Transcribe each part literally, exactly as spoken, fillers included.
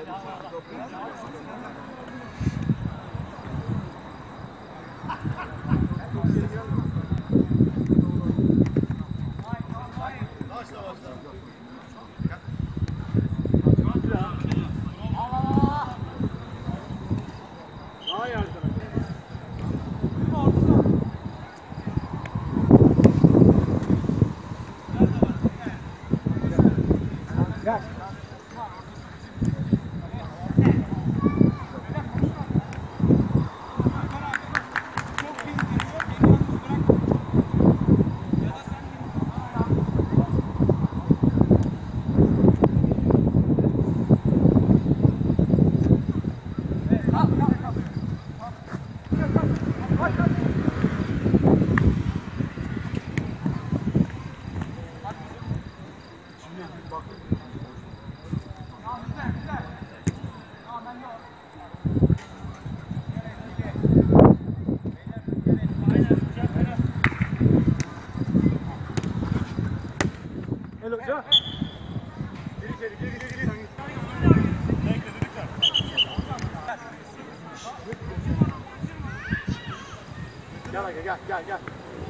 Gel gel gel.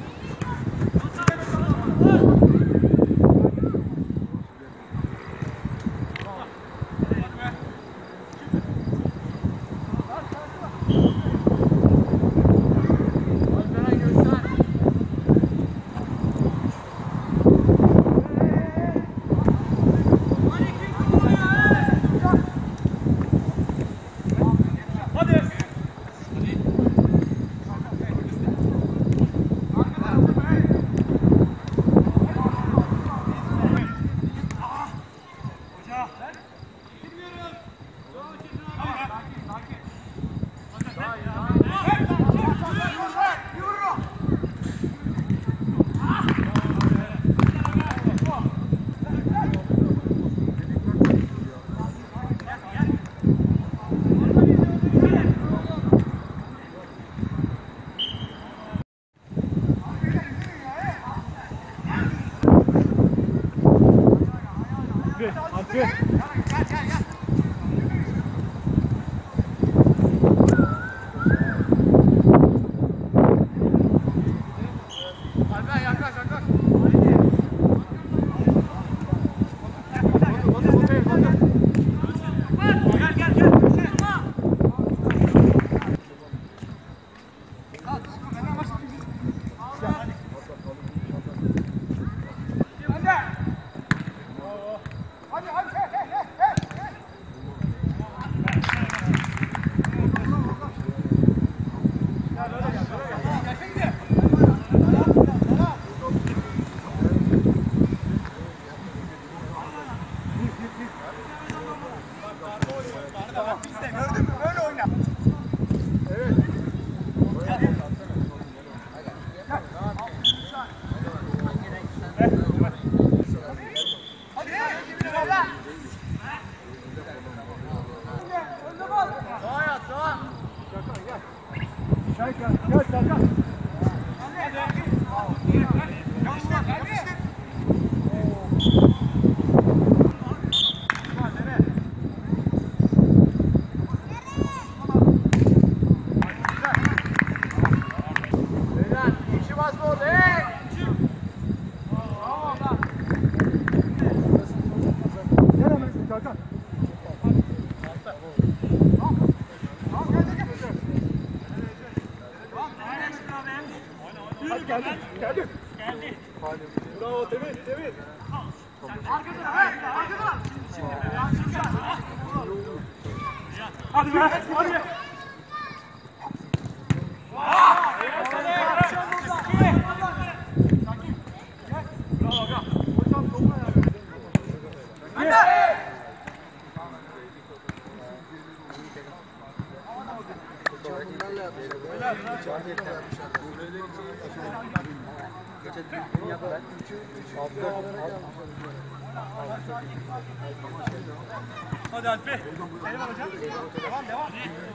Hadi Alpi. Seni var hocam. Devam devam.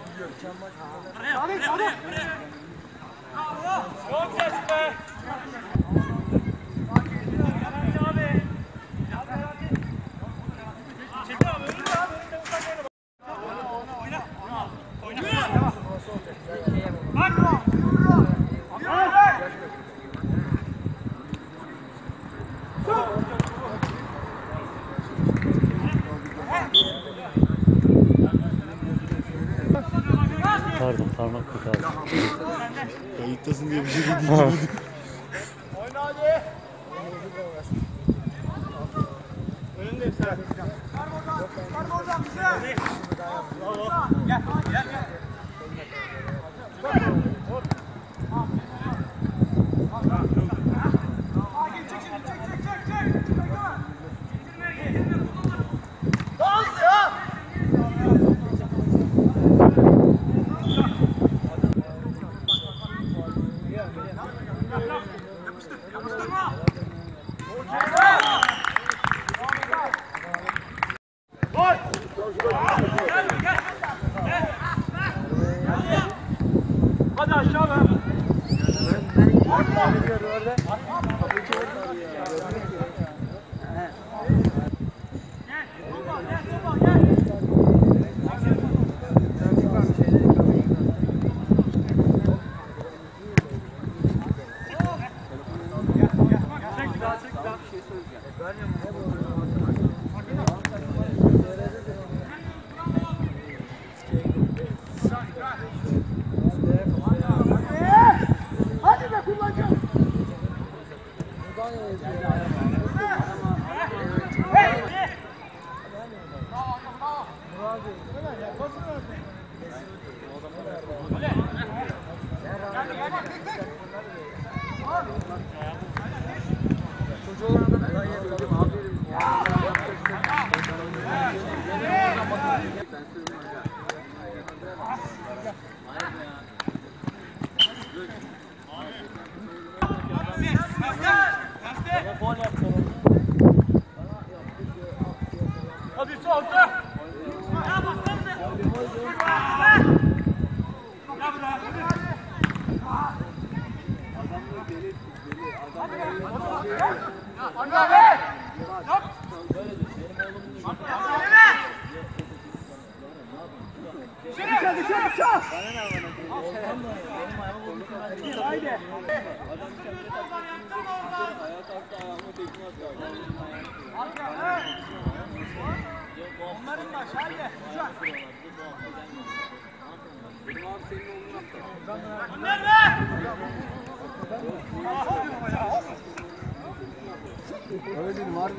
Hadi hadi. Bravo. Çok ses be. Çekil abi. Öldür abi. Pardon, parmak kötü abi. Kayıttasın diye bir şey dedim. Oyna hadi. Önündeyim sen. Çıkar oradan. Çıkar oradan bize. Bravo. Gel. Gel gel. Hadi aşağı be. Hadi solda. Ya baksana. Ya bırak. Hadi abi. Yap. Dışarı dışarı dışarı. Haydi. Onların başı haydi. Nerede? Öyle değil, var mı?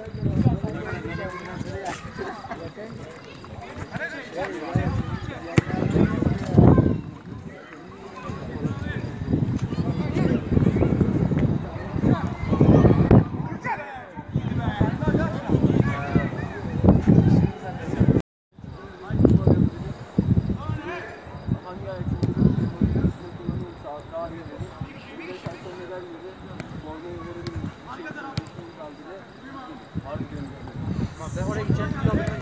Ben oraya gideceğim.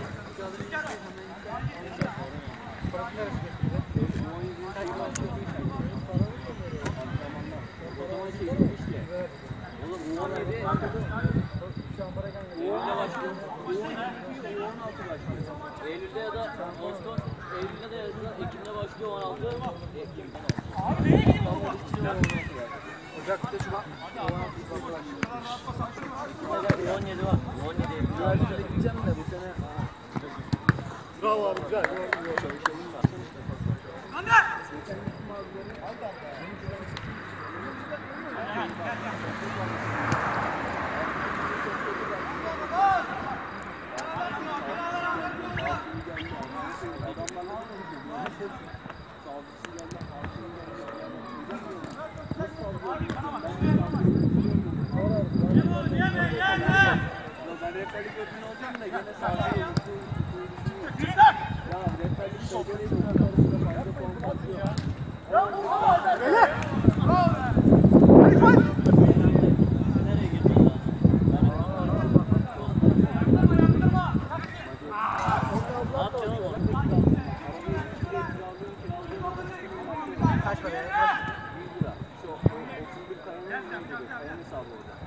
Eylül'de ya da Ağustos, Eylül'de de ya da Ekim'de başlıyor on altı. Abi neye gidiyorsun? Ocak'ta Şubat. on yedi var. on yedi Eylül. Üniversitede gideceğim de bu sene. Bravo abi, güzel. Çalışalım da. Ben rehberlik ödülünü olacağım da yine sadece ya rehberlik söyleyelim çocuklarımızda fazla puan atıyor. Öyle. Hadi hadi. Nereye gidiyor? Ne yapacağım oğlum? Kaç para? yüz lira. Şu otuz bir kayanın kayanın hesabı orada.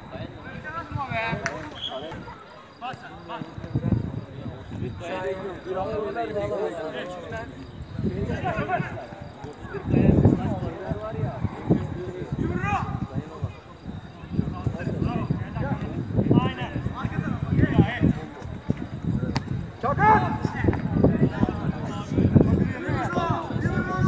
Bas bas. Şahit yok. Bir hafta kadar da alamayacağım. Var ya. Aynen. Çakar.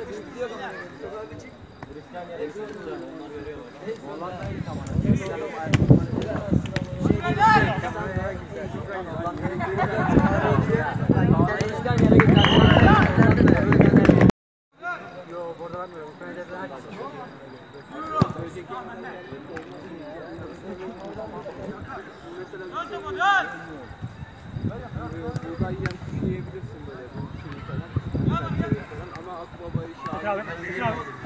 Hristiyan yere gidiyor. Onlar görüyorlar. Hristiyan yere gidiyor. Yok burada bakmıyorum. Pencereden burada yiyen kişi yiyebilirsin böyle bir şey falan. Ama akbabayı şahit.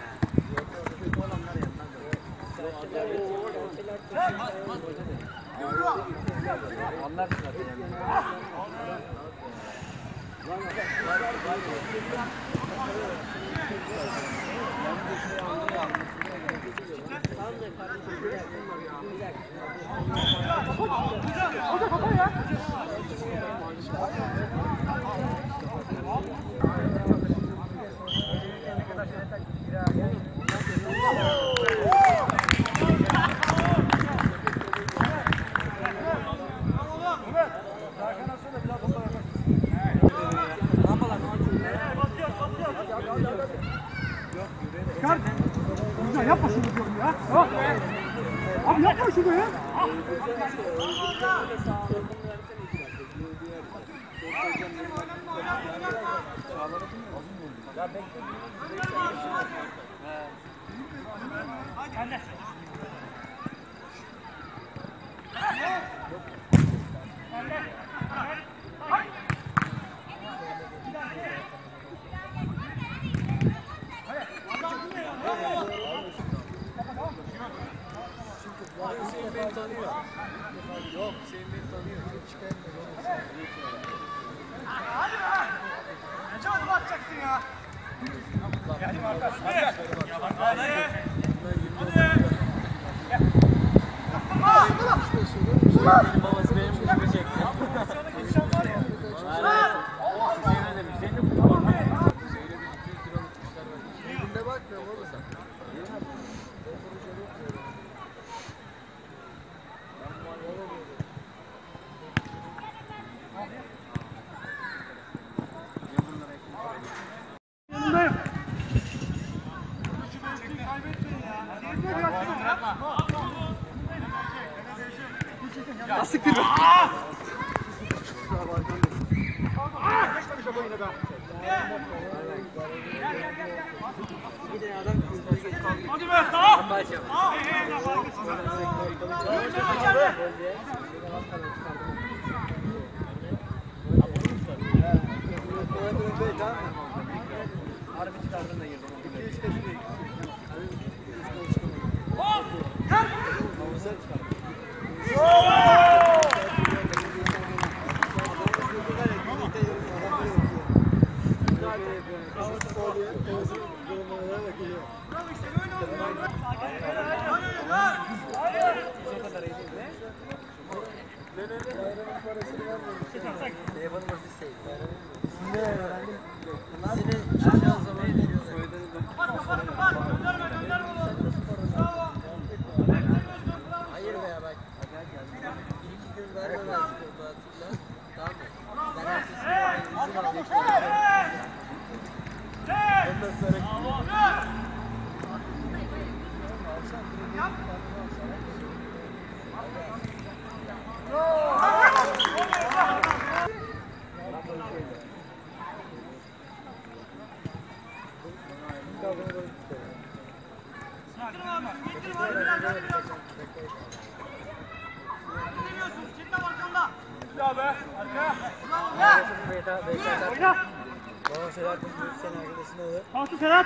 Anlarsın Güzel yapma şunu diyorum ya. Tamam. Abi yapma şunu ya. Hüseyin beni tanıyor. Yok Hüseyin beni tanıyor. Hadi be. Ne çabuk atacaksın ya. Geldim arkadaş. Hadi. Hadi. Benim babası benim kuşumu çekti. İnsan var ya. Hüseyin'e demiş. Senin de kuşun var mı? Hüseyin'e bir iki yüz liralık kuşlar var. Bugün de bakmıyorum oğlum sen. Yanındayım. Ya siktir be. Hadi be tamam. Harbi çıkardın da girdim. Telefonum nasıl şey? Ne öğrendim? Seni her zaman veriyor. Hayır be ya bak. Bir iki gün vermemezdik o tatiller. Tamam mı? Ben ertesi gün izin alacağım. Ondan sonra Ya be. Arka. Oyna. Baba Selahattin bu sene arkadaşına olur. Altı Serhat.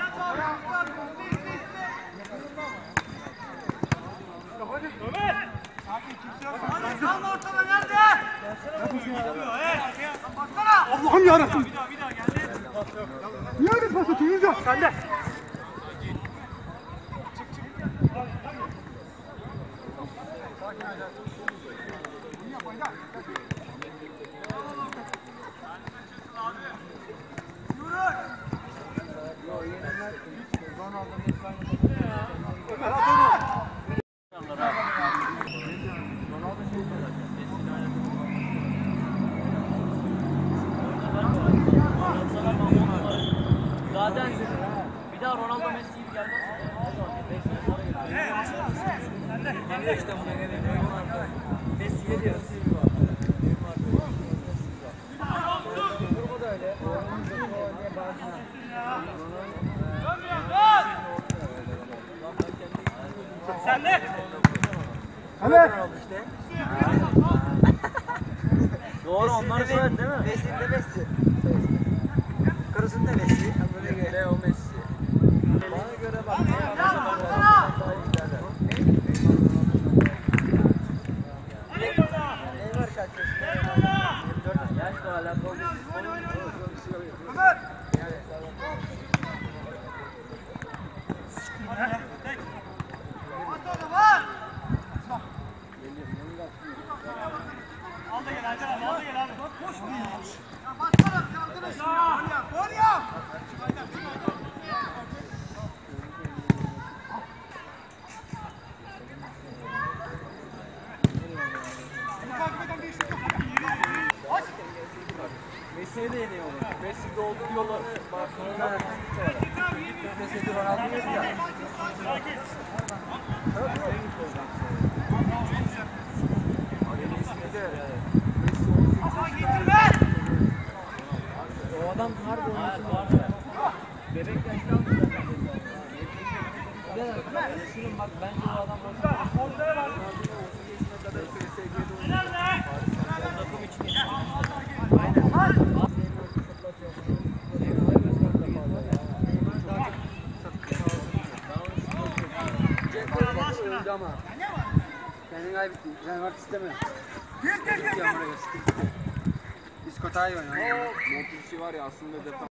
Ömer. Kalma ortada nerede? Allah'ım yarabbim. Bir daha bir daha geldi. Niye öyle pas atıyorsun? Yüzde. Sen de. Zaten daha Ronaldo Messi gibi gelmez. beş sene sonra gelir. Geliyor işte buna geliyor. Messi geliyor. Bu da öyle. Sen de. Evet. Doğru onları söyledi değil mi? Messi de Messi. Karısının da Messi. Bana göre o Messi. Bana göre bak. Neymar kaç yaşında? yirmi dört Yaş da hala. Al da gel Hacer abi, al da gel abi. Boş mu ya? Ya baksana arkadaş. Gol yap, gol yap. Messi'ye de yeniyor onu. Messi doldu yolları. Barcelona'da Messi Ronaldo yok ya. O adam harbi onun bebek yaştan şunun bak bence o adam takım için öldü ama. Kendini kaybetti. Ben artık istemiyorum. Gir gir gir. Diskotağı oynuyor. Montucci var ya aslında defa.